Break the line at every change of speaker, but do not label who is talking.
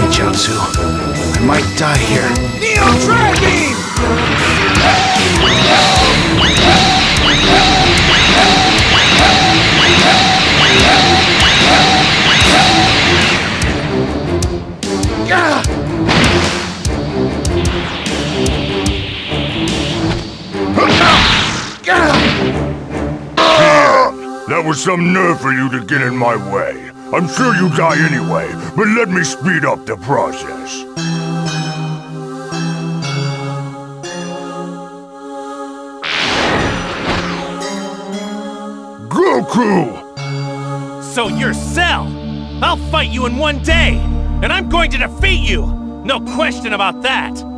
Jutsu. I might die here.
Neo Tri-Beam!
That was some nerve for you to get in my way. I'm sure you die anyway, but let me speed up the process. Goku!
So you're Cell! I'll fight you in one day! And I'm going to defeat you! No question about that!